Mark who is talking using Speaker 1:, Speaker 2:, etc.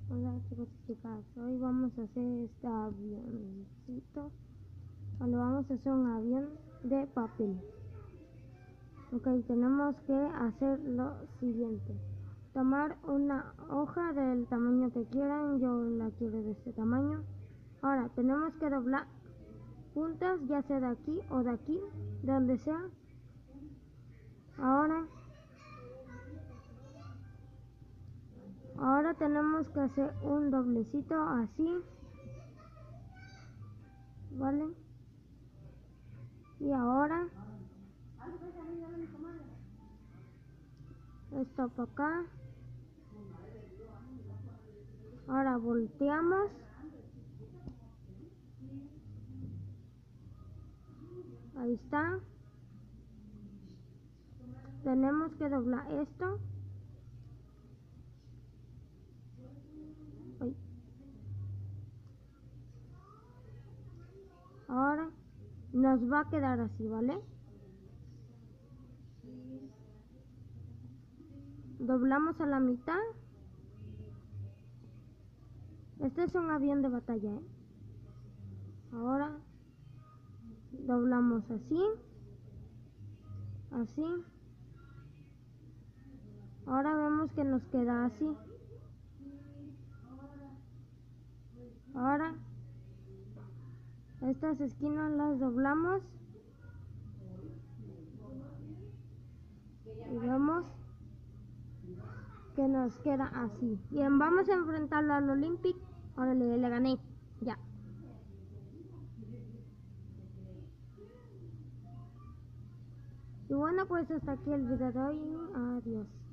Speaker 1: Hola chicos y chicas, hoy vamos a hacer este avioncito. Bueno, vamos a hacer un avión de papel. Ok, tenemos que hacer lo siguiente: tomar una hoja del tamaño que quieran. Yo la quiero de este tamaño. Ahora tenemos que doblar puntas, ya sea de aquí o de aquí, de donde sea. Ahora tenemos que hacer un doblecito así, ¿vale? Y ahora esto para acá. Ahora volteamos. Ahí está. Tenemos que doblar esto. Ay. Ahora nos va a quedar así, ¿vale? Doblamos a la mitad. Este es un avión de batalla, ¿eh? Ahora doblamos así, así. Ahora vemos que nos queda así. Ahora estas esquinas las doblamos y vemos que nos queda así. Bien, vamos a enfrentarlo al Olympic. Ahora le gané, ya. Y bueno, pues hasta aquí el video de hoy. Adiós.